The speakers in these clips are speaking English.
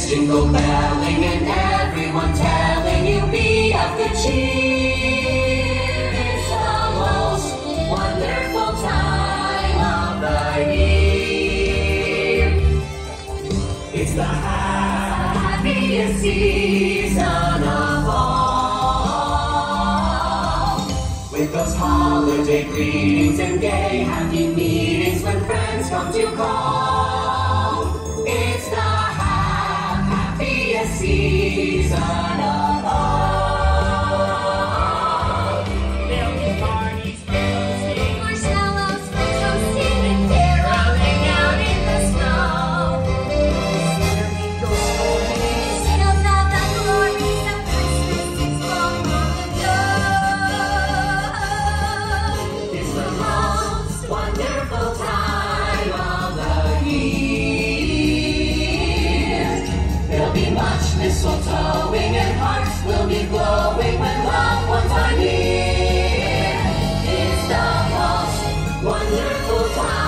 jingle belling and everyone telling you be of good cheer. It's the most wonderful time of the year. It's the happiest season of all, with those holiday greetings and gay happy meetings when friends come to call. It's the happiest season of all. There'll be parties roasting, marshmallows for toasting, and caroling out in the snow. tales of the glories of Christmas. It's long ago. It's the most wonderful time of the year. There'll be much mistletoeing and hearts will be glowing when loved ones are near. It's the most wonderful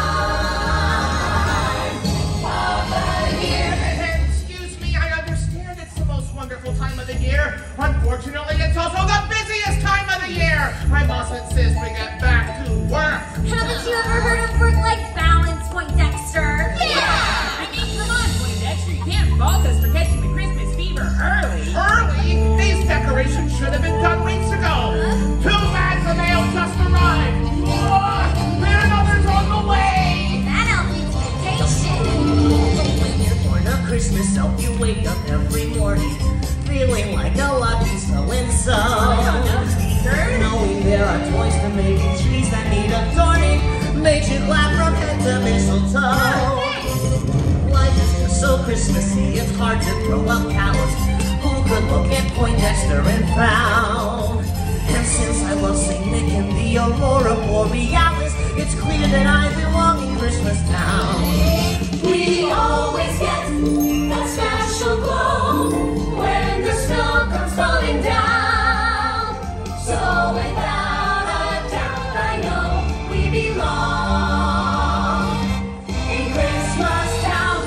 time of the year. Excuse me, I understand it's the most wonderful time of the year. Unfortunately, it's also the busiest time of the year. I must insist we get back to work. Haven't you ever heard of work-life balance, Poindexter? I mean, come on, Poindexter, you can't fault us for catching the Christmas fever early. Early? These decorations should have been done weeks ago. 2 bags of mail just arrived. And others on the way. That'll be vacation. When you're born a Christmas elf, you wake up every morning feeling like a lucky so-and-so. Knowing there are toys to make and trees that need adorning makes you glad from head to mistletoe. Life is just so Christmassy, it's hard to throw up cows. Who could look at Poindexter and frown? And since I love St. Nick and the Aurora Borealis, it's clear that I belong in Christmas Town. We always get that special glow when the snow comes falling down. So without a doubt, I know we belong in Christmas Town.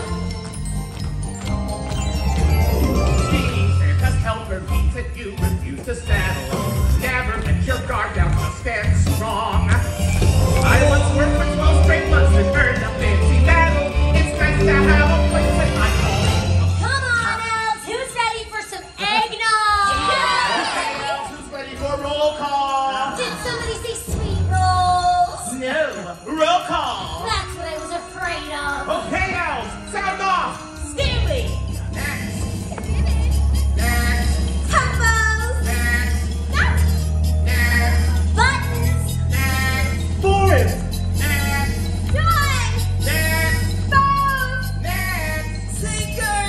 Being Santa's helper means that you refuse to settle. Never let your guard down, just stand strong. I once worked for 12 straight months and earned a fancy medal. It's nice to have a place at my home. Come on, elves. Who's ready for some eggnog? Okay, well, who's ready for roll call? Did somebody say sweet rolls? No, roll call. That's what I was afraid of. Okay, elves, sound off. Stanley! Next. Next. Tumbos. Next. Next. Next. Buttons. Next. Forest! Next. Joy. Next. Bows. Next. Sinker!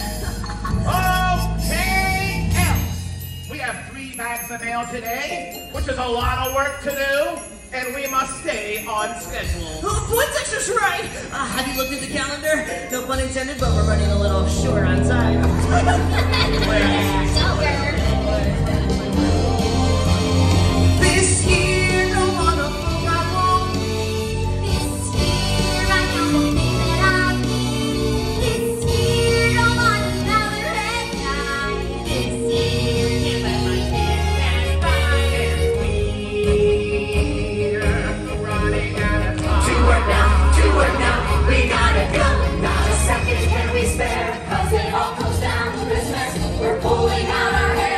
Okay, elves. We have 3 bags of mail today, which is a lot of work to do, and we must stay on schedule. Oh, Poindexter's right! Have you looked at the calendar? No pun intended, but we're running a little short on time. This year, no one will go wrong. This year I know the thing that I need. This year don't want another red eye. This year Can't let my kids pass by. And we're running out of time. To work now, we gotta go. Not a second can we spare, 'cause it all comes down to Christmas. We're pulling out our hair.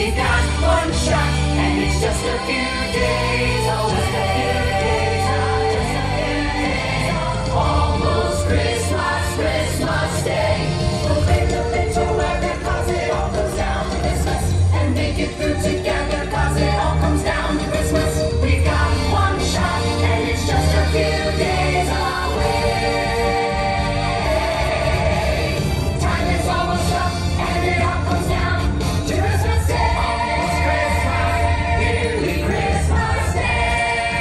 we've got one shot, and it's just a few days. Oh, just a few days. Just a few days. Almost Christmas, Christmas Day. We'll clear the picture weather, cause it all goes down to Christmas. And make it through together, cause it all comes down to Christmas. We've got one shot, and it's just a few days away. Time is almost up, and it all comes down to Christmas Day. Almost Christmas, nearly Christmas Day.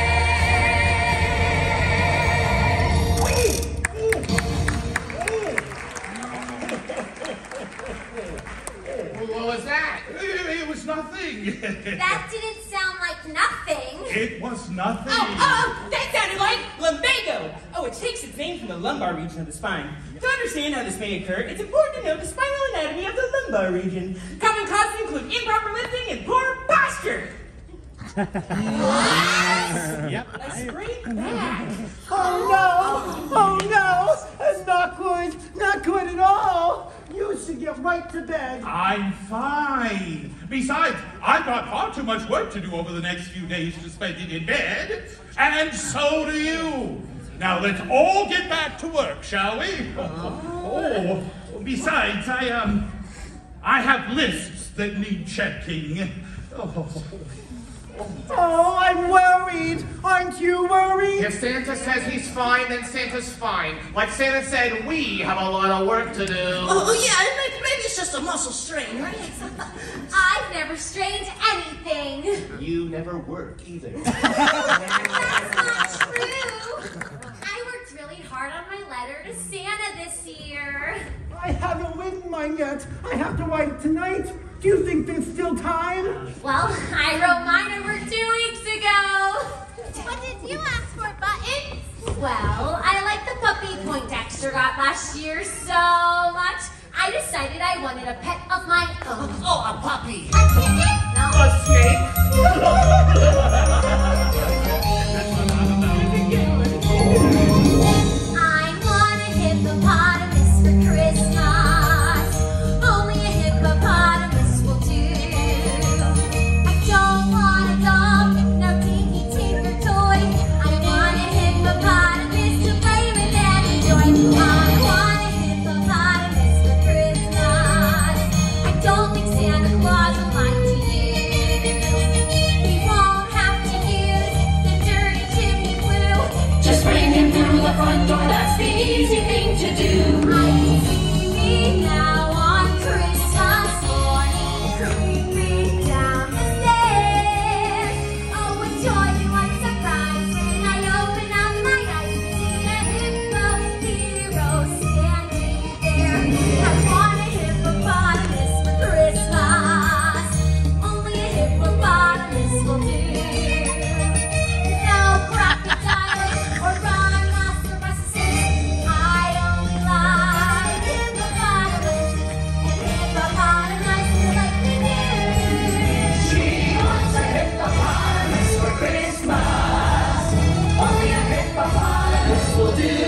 What was that? It was nothing. That didn't sound like nothing. It was nothing. That sounded like lumbago. Oh, it takes its name from the lumbar region of the spine. To understand how this may occur, it's important to know the spinal anatomy of the lumbar region. Common causes include improper lifting and poor posture. Yep. A sprained back. Oh no! Oh no! That's not good! Not good at all! You should get right to bed. I'm fine. Besides, I've got far too much work to do over the next few days to spend it in bed. And so do you. Now let's all get back to work, shall we? Besides, I have lists that need checking. Oh, I'm worried. Aren't you worried? If Santa says he's fine, then Santa's fine. Like Santa said, we have a lot of work to do. Oh yeah, maybe it's just a muscle strain, right? I've never strained anything. You never work either. That's not true. I worked really hard on my letter to Santa this year. I haven't written mine yet. I have to write it tonight. Do you think there's still time? Well, I wrote mine over 2 weeks ago. What did you ask for, Buttons? Well, I like the puppy Poindexter got last year so much, I decided I wanted a pet of my own. Oh, a puppy. A kitten? No. A snake? I want a hippopotamus for Christmas. Only a hippopotamus will do. I don't want a doll, no dinky tinker toy. I want a hippopotamus to play with and enjoy. I want a hippopotamus for Christmas. I don't think Santa Claus will mind to use. We won't have to use the dirty chimney glue. Just bring him through the front door, that's the easy thing to do. I can see me now on Christmas morning, creeping down the stairs. Oh, what joy and what surprise when I open up my eyes and see a hippo hero standing there. I want a hippopotamus for Christmas. Only a hippopotamus will do. No crocodiles or rhinoceroses. I only like hippopotamuses, and hippopotamuses like me do. She wants a hippopotamus for Christmas. Only a hippopotamus will do.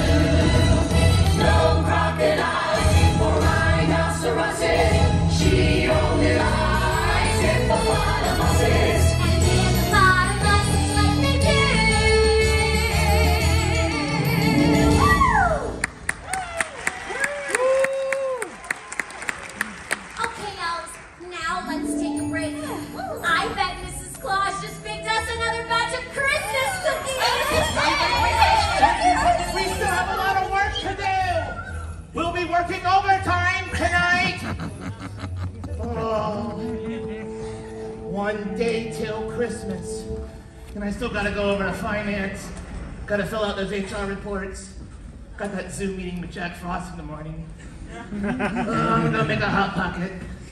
No crocodiles or rhinoceroses. She only likes hippopotamuses. And hippopotamuses like me do. Woo! Okay, elves, now let's take a break. I bet Mrs. Claus just baked us another batch of Christmas cookies. We still have a lot of work to do. We'll be working overtime tonight. Oh, one day till Christmas. And I still gotta go over to finance. Gotta fill out those HR reports. Got that Zoom meeting with Jack Frost in the morning. I'm gonna make a hot pocket.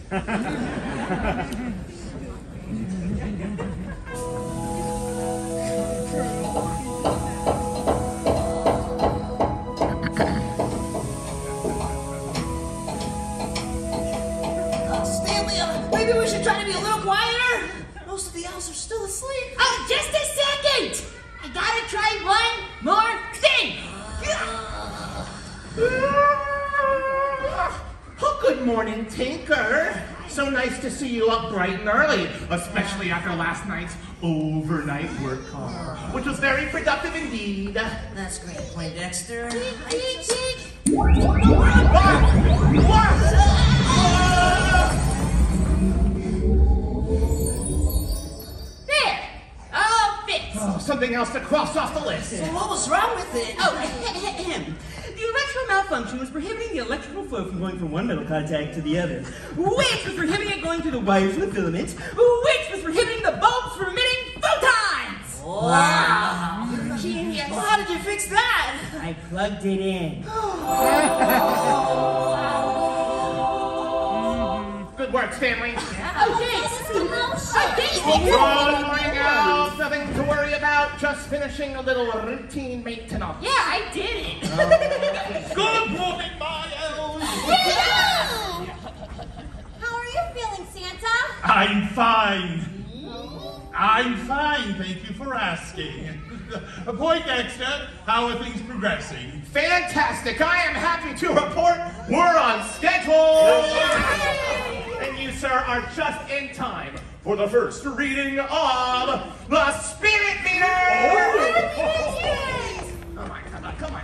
Stanley, maybe we should try to be a little quieter. Most of the elves are still asleep. Oh, just a second! I gotta try one more thing! Oh, good morning, Tinker. So nice to see you up bright and early, especially after last night's overnight work call, which was very productive indeed. That's great, Poindexter. What? There! All fixed. Oh, something else to cross off the list. So what was wrong with it? Oh, ahem. The electrical malfunction was prohibiting the electrical flow from going from one metal contact to the other, which was prohibiting it going through the wires and the filaments, which was prohibiting the bulbs from emitting photons! Wow. Genius. Well, how did you fix that? I plugged it in. Good work, Stanley. Oh, thanks. Rolling out, nothing to worry about, just finishing a little routine maintenance. Yeah, I did it. Good morning, my elves. Hello! How are you feeling, Santa? I'm fine. I'm fine, thank you for asking. Poindexter, how are things progressing? Fantastic. I am happy to report we're on schedule. And you, sir, are just in time for the first reading of the Spirit Meter. Oh my, come on.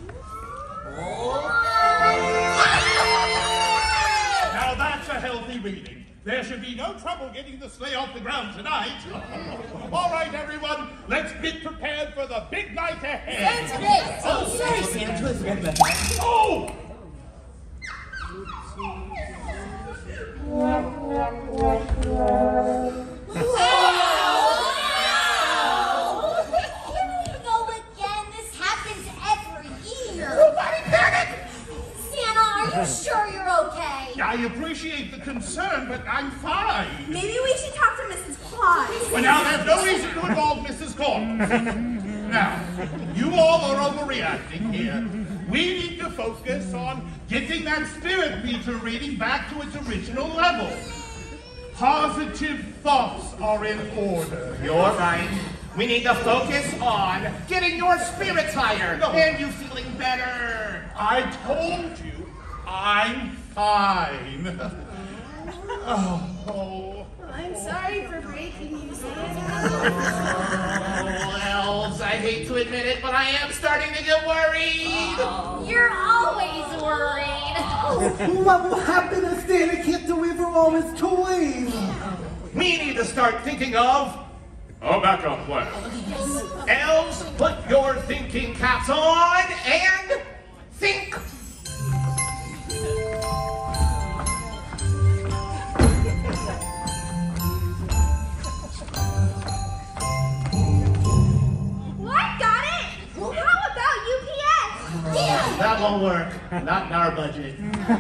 Now that's a healthy reading. There should be no trouble getting the sleigh off the ground tonight. All right, everyone, let's get prepared for the big night ahead. Oh, sorry, Santa. Totally forgot about that. Oh! Here we go again. This happens every year. Nobody panic. Santa, are you sure you're okay? I appreciate the concern, but I'm fine. Maybe we should talk to Mrs. Claus. Well, now, there's no reason to involve Mrs. Collins. Now, you all are overreacting here. We need to focus on getting that spirit meter reading back to its original level. Positive thoughts are in order. You're right. We need to focus on getting your spirits higher and you feeling better. I told you, I'm fine. Oh. I'm sorry for breaking you, Santa. Oh, elves, I hate to admit it, but I am starting to get worried. You're always worried. What will happen if Santa can't deliver all his toys? We need to start thinking of a backup plan. Elves, put your thinking caps on and think. That won't work. Not in our budget.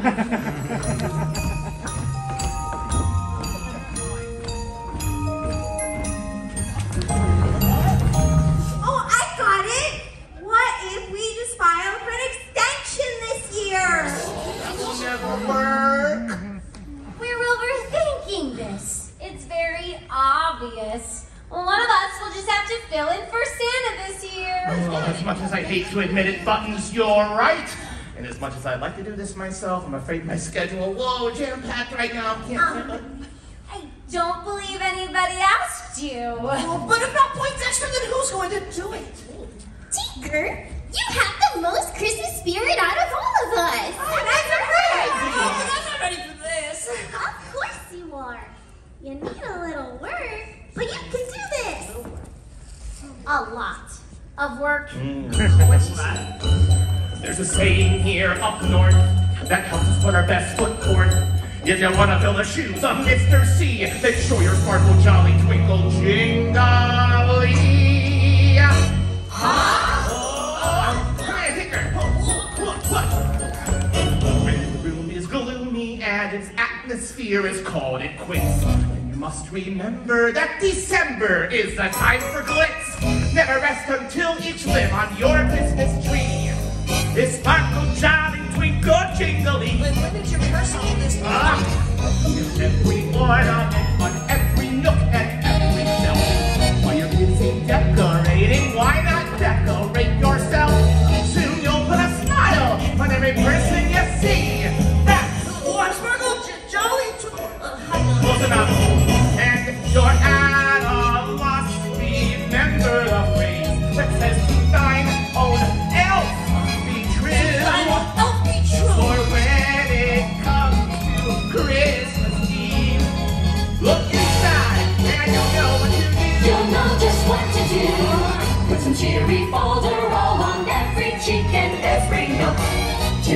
Oh, I got it! What if we just file for an extension this year? That will never work. We're overthinking this. It's very obvious. One of us will just have to fill in for Santa this year. Oh, as much as I hate to admit it, Buttons, you're right. And as much as I'd like to do this myself, I'm afraid my schedule, jam-packed right now. I don't believe anybody asked you. Oh, but if not Poindexter, then who's going to do it? Tinker, you have the most Christmas spirit out of all of us. That's a great idea. Oh, I'm not ready for this. Of course you are. You need a little work, but you can do this. A lot of work. What's that? There's a saying here up north that helps us put our best foot forth. If you want to fill the shoes of Mr. C, then show your sparkle, jolly, twinkle, jingly. Hey, Tinker. What? When the room is gloomy and its atmosphere is called it quits, you must remember that December is the time for glitz. Never rest until each limb on your Christmas tree is sparkle, jolly, twinkle, jingly. When did you rehearse all this? In every ornament, on every nook and every shelf. While you're busy decorating, why not decorate yourself? Soon you'll put a smile on every person you see. That's Sparkle, jolly,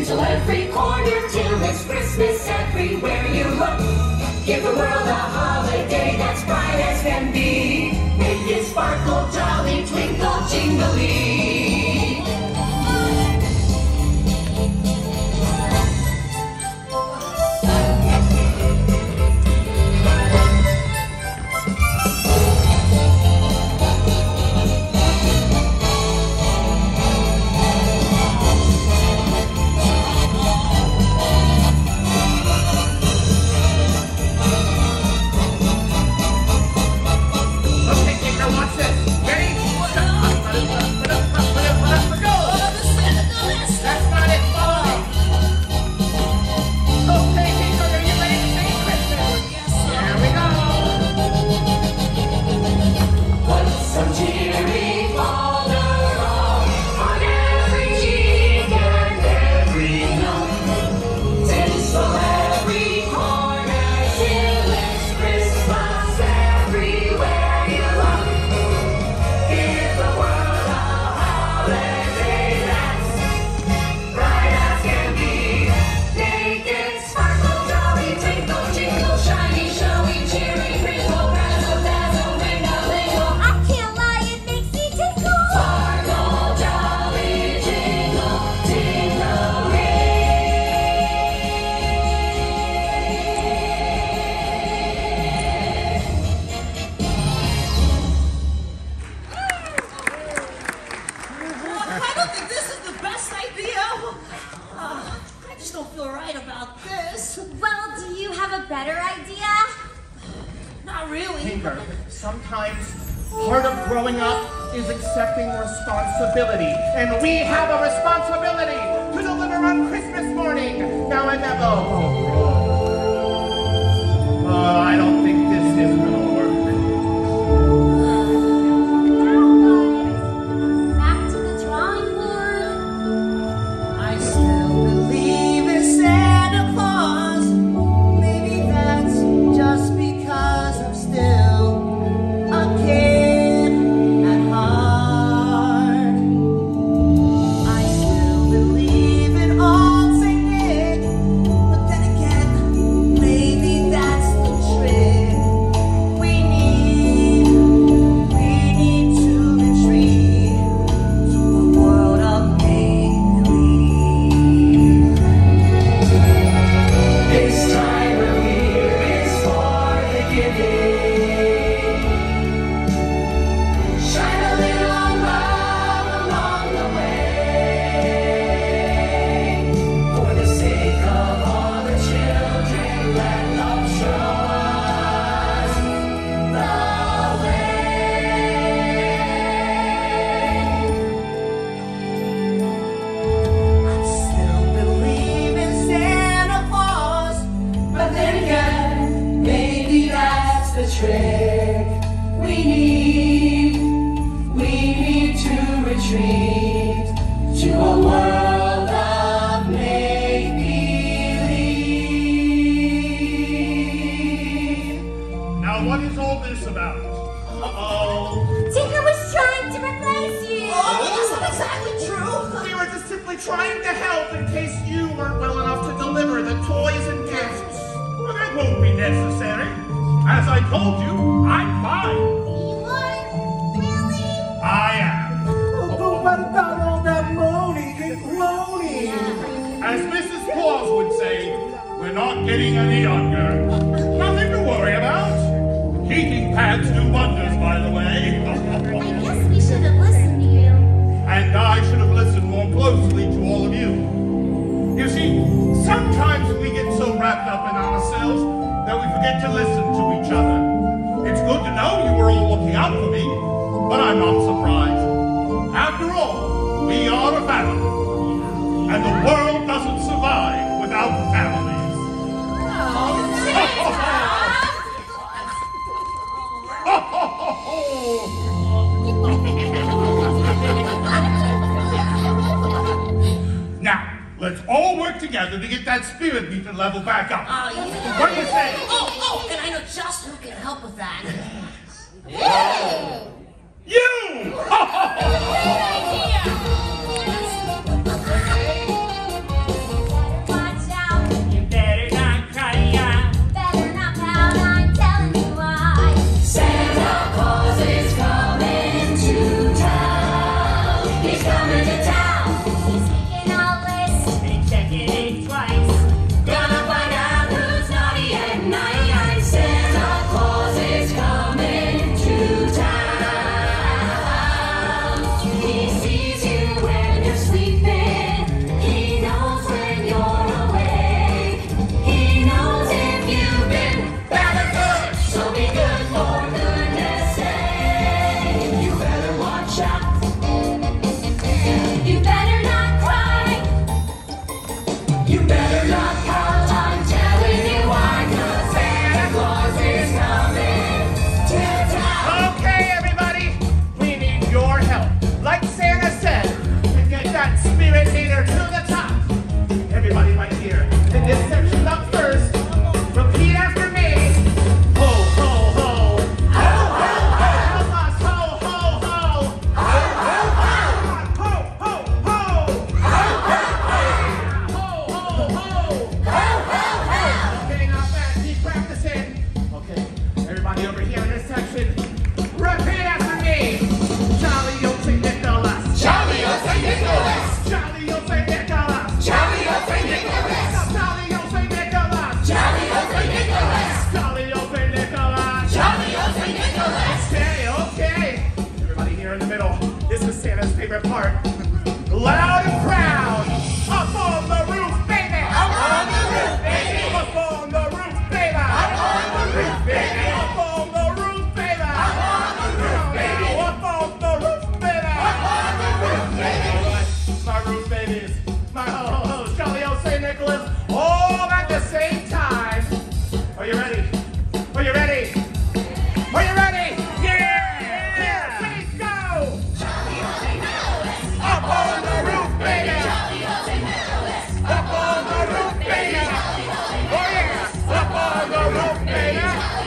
tinsel every corner till it's Christmas everywhere you look. Give the world a holiday that's bright as can be. Make it sparkle, jolly, twinkle, jingly. Sometimes part of growing up is accepting responsibility, and we have a responsibility to deliver on Christmas morning. Now and never. I don't think this is gonna work. Back to the drawing board. I still believe in Santa Claus. Maybe that's just because I'm still a kid at heart. I still believe in old Saint Nick, but then again, maybe that's the trick. We need to retreat to a world of make-believe. This time of year is for the giving. Shine a little love along the way. For the sake of all the children, let love show us the way. I still believe in Santa Claus, But then again, maybe that's the trick. We need to retreat to a world of make-believe. Now, what is all this about? Tinker was trying to replace you. that's not exactly true. We were just simply trying to help in case you weren't well enough to deliver the toys and gifts. Well, that won't be necessary. As I told you, I'm fine. You are? Really? I am. But what about all that moaning and groaning? As Mrs. Claus would say, we're not getting any younger. Nothing to worry about. Heating pads do wonders, by the way. I guess we should have listened to you. And I should have listened more closely to all of you. You see, sometimes we get so wrapped up in ourselves that we forget to listen to each other. It's good to know you were all looking out for me, but I'm not surprised. After all, we are a family, and the world doesn't survive without families. Now, let's all work together to get that spirit meter level back up. Yeah. What do you say? Oh, and I know just who can help with that. You! favorite part. Loud and proud. Up on the roof, baby. Up on the roof, baby. Up on the roof, baby. Up on the roof, baby. Up on the roof, baby. Up on the roof, baby. Up on the roof, baby. Up on the roof, baby. My roof babies. My jolly old St. Nicholas. All at the same time. Are you ready? Are you ready? Are you ready? Yeah! Please go! Up on the roof, baby! Up on the roof, baby! Oh yeah! Up on the roof, baby!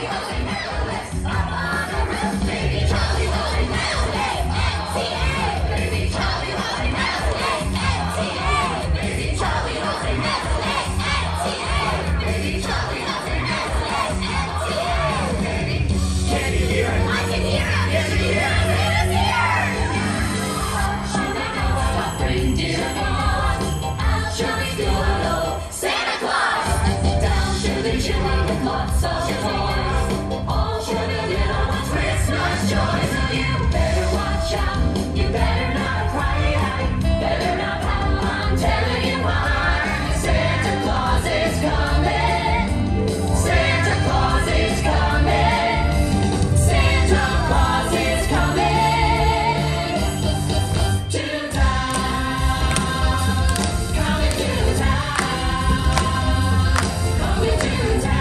Can you hear it? I can hear it. Can you hear it? Santa Claus, down through the chimney with lots of toys, all for the little ones' Christmas joys. You better watch out, you better not cry out, better not pout, I'm telling you why. Santa Claus is coming, Santa Claus is coming, Santa Claus is coming to town, coming to town. Coming to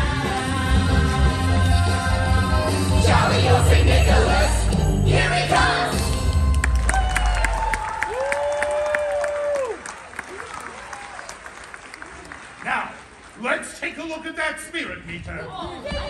town. Jolly old St. Nicholas, here he comes. Now, let's take a look at that spirit meter.